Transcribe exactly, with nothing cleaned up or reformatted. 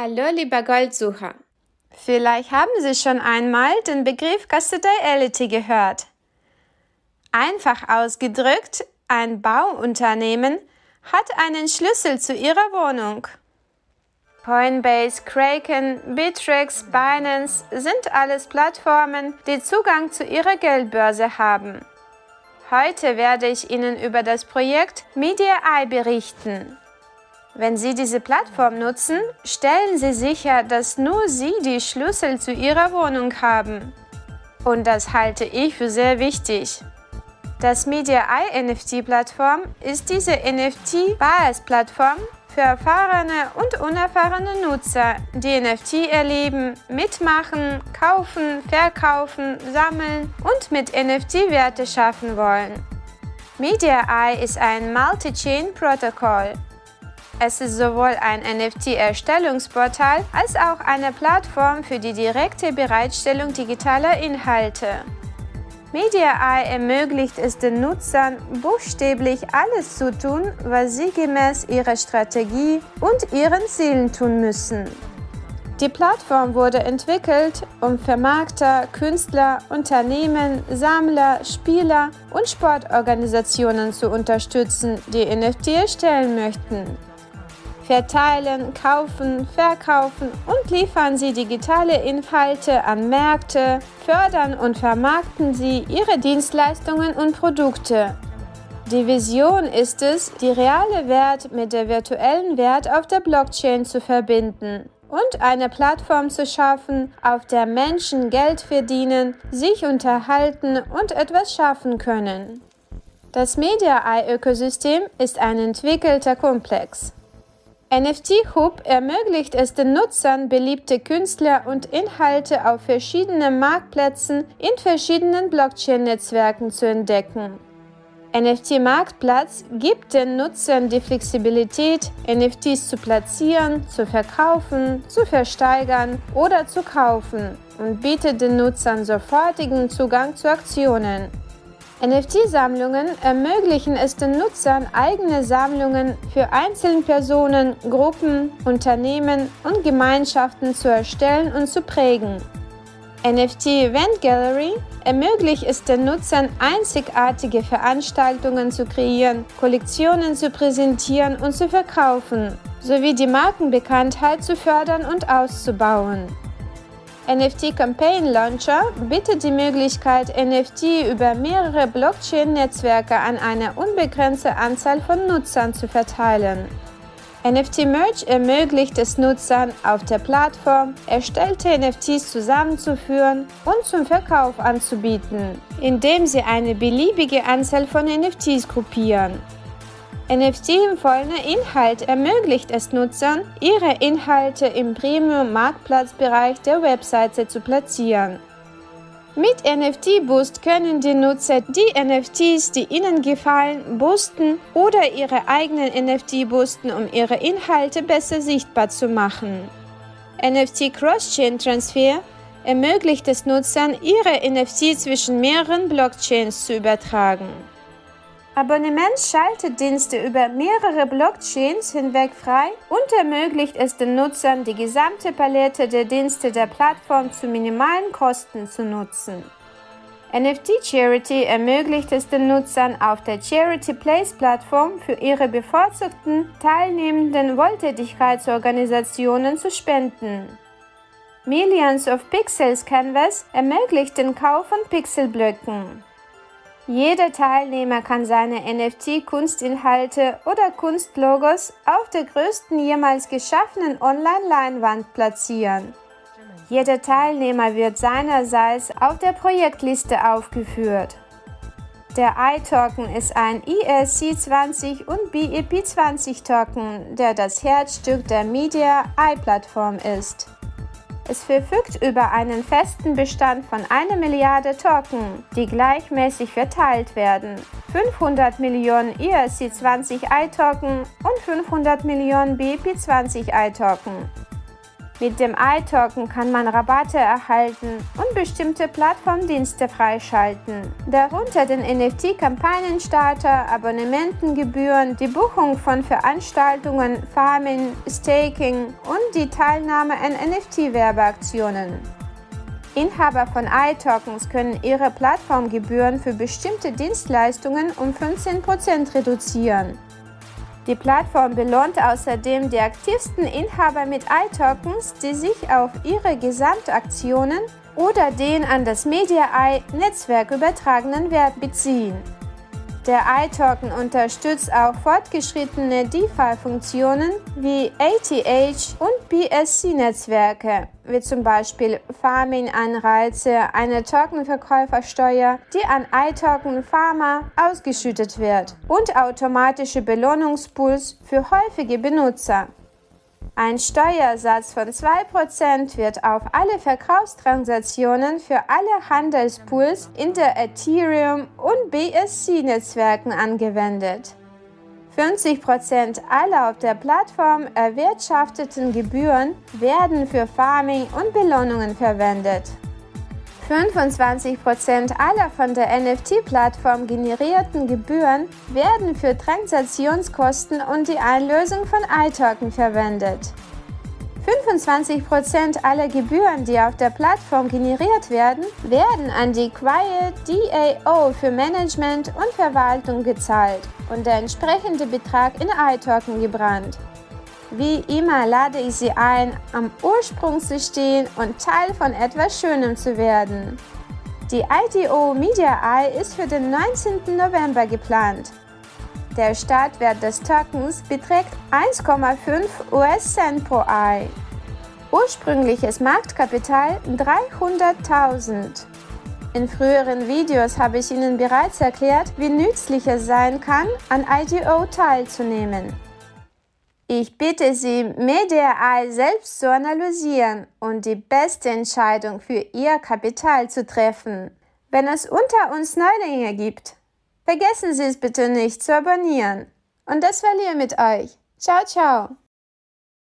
Hallo, lieber Goldsucher! Vielleicht haben Sie schon einmal den Begriff Custodiality gehört. Einfach ausgedrückt, ein Bauunternehmen hat einen Schlüssel zu Ihrer Wohnung. Coinbase, Kraken, Bittrex, Binance sind alles Plattformen, die Zugang zu Ihrer Geldbörse haben. Heute werde ich Ihnen über das Projekt MediaEye berichten. Wenn Sie diese Plattform nutzen, stellen Sie sicher, dass nur Sie die Schlüssel zu Ihrer Wohnung haben. Und das halte ich für sehr wichtig. Das MediaEye N F T-Plattform ist diese N F T-Bias-Plattform für erfahrene und unerfahrene Nutzer, die N F T erleben, mitmachen, kaufen, verkaufen, sammeln und mit N F T Werte schaffen wollen. MediaEye ist ein Multi-Chain-Protokoll. Es ist sowohl ein N F T-Erstellungsportal als auch eine Plattform für die direkte Bereitstellung digitaler Inhalte. MediaEye ermöglicht es den Nutzern, buchstäblich alles zu tun, was sie gemäß ihrer Strategie und ihren Zielen tun müssen. Die Plattform wurde entwickelt, um Vermarkter, Künstler, Unternehmen, Sammler, Spieler und Sportorganisationen zu unterstützen, die N F T erstellen möchten. Verteilen, kaufen, verkaufen und liefern Sie digitale Inhalte an Märkte, fördern und vermarkten Sie Ihre Dienstleistungen und Produkte. Die Vision ist es, die reale Welt mit der virtuellen Welt auf der Blockchain zu verbinden und eine Plattform zu schaffen, auf der Menschen Geld verdienen, sich unterhalten und etwas schaffen können. Das MediaEye-Ökosystem ist ein entwickelter Komplex. N F T Hub ermöglicht es den Nutzern, beliebte Künstler und Inhalte auf verschiedenen Marktplätzen in verschiedenen Blockchain-Netzwerken zu entdecken. N F T Marktplatz gibt den Nutzern die Flexibilität, N F Ts zu platzieren, zu verkaufen, zu versteigern oder zu kaufen und bietet den Nutzern sofortigen Zugang zu Aktionen. N F T-Sammlungen ermöglichen es den Nutzern, eigene Sammlungen für Einzelpersonen, Gruppen, Unternehmen und Gemeinschaften zu erstellen und zu prägen. N F T Event Gallery ermöglicht es den Nutzern, einzigartige Veranstaltungen zu kreieren, Kollektionen zu präsentieren und zu verkaufen, sowie die Markenbekanntheit zu fördern und auszubauen. N F T Campaign Launcher bietet die Möglichkeit, N F T über mehrere Blockchain-Netzwerke an eine unbegrenzte Anzahl von Nutzern zu verteilen. N F T Merge ermöglicht es Nutzern, auf der Plattform erstellte N F Ts zusammenzuführen und zum Verkauf anzubieten, indem sie eine beliebige Anzahl von N F Ts gruppieren. N F T-empfohlene Inhalt ermöglicht es Nutzern, ihre Inhalte im Premium-Marktplatzbereich der Webseite zu platzieren. Mit N F T Boost können die Nutzer die N F Ts, die ihnen gefallen, boosten oder ihre eigenen N F T boosten, um ihre Inhalte besser sichtbar zu machen. N F T Cross-Chain Transfer ermöglicht es Nutzern, ihre N F T zwischen mehreren Blockchains zu übertragen. Abonnementsschaltedienste über mehrere Blockchains hinweg frei und ermöglicht es den Nutzern, die gesamte Palette der Dienste der Plattform zu minimalen Kosten zu nutzen. N F T Charity ermöglicht es den Nutzern, auf der Charity Place-Plattform für ihre bevorzugten teilnehmenden Wohltätigkeitsorganisationen zu spenden. Millions of Pixels Canvas ermöglicht den Kauf von Pixelblöcken. Jeder Teilnehmer kann seine N F T-Kunstinhalte oder Kunstlogos auf der größten jemals geschaffenen Online-Leinwand platzieren. Jeder Teilnehmer wird seinerseits auf der Projektliste aufgeführt. Der iToken ist ein E R C zwanzig und B E P zwanzig Token, der das Herzstück der MediaEye-Plattform ist. Es verfügt über einen festen Bestand von einer Milliarde Token, die gleichmäßig verteilt werden, fünfhundert Millionen E R C zwanzig iToken und fünfhundert Millionen B E P zwanzig iToken. Mit dem iToken kann man Rabatte erhalten und bestimmte Plattformdienste freischalten, darunter den N F T-Kampagnenstarter, Abonnementengebühren, die Buchung von Veranstaltungen, Farming, Staking und die Teilnahme an N F T-Werbeaktionen. Inhaber von iTokens können ihre Plattformgebühren für bestimmte Dienstleistungen um fünfzehn Prozent reduzieren. Die Plattform belohnt außerdem die aktivsten Inhaber mit iTokens, die sich auf ihre Gesamtaktionen oder den an das MediaEye-Netzwerk übertragenen Wert beziehen. Der iToken unterstützt auch fortgeschrittene DeFi-Funktionen wie A T H und B S C-Netzwerke, wie zum Beispiel Farming-Anreize, eine Tokenverkäufersteuer, die an iToken-Farmer ausgeschüttet wird, und automatische Belohnungspools für häufige Benutzer. Ein Steuersatz von zwei Prozent wird auf alle Verkaufstransaktionen für alle Handelspools in der Ethereum- und B S C-Netzwerken angewendet. fünfzig Prozent aller auf der Plattform erwirtschafteten Gebühren werden für Farming und Belohnungen verwendet. fünfundzwanzig Prozent aller von der N F T-Plattform generierten Gebühren werden für Transaktionskosten und die Einlösung von iToken verwendet. fünfundzwanzig Prozent aller Gebühren, die auf der Plattform generiert werden, werden an die Quiet D A O für Management und Verwaltung gezahlt und der entsprechende Betrag in iToken gebrannt. Wie immer lade ich Sie ein, am Ursprung zu stehen und Teil von etwas Schönem zu werden. Die I D O MediaEye ist für den neunzehnten November geplant. Der Startwert des Tokens beträgt eins Komma fünf US-Cent pro Ei. Ursprüngliches Marktkapital dreihunderttausend. In früheren Videos habe ich Ihnen bereits erklärt, wie nützlich es sein kann, an I D O teilzunehmen. Ich bitte Sie, MediaEye selbst zu analysieren und die beste Entscheidung für Ihr Kapital zu treffen. Wenn es unter uns Neulinge gibt, vergessen Sie es bitte nicht zu abonnieren. Und das war Lia mit euch. Ciao, ciao!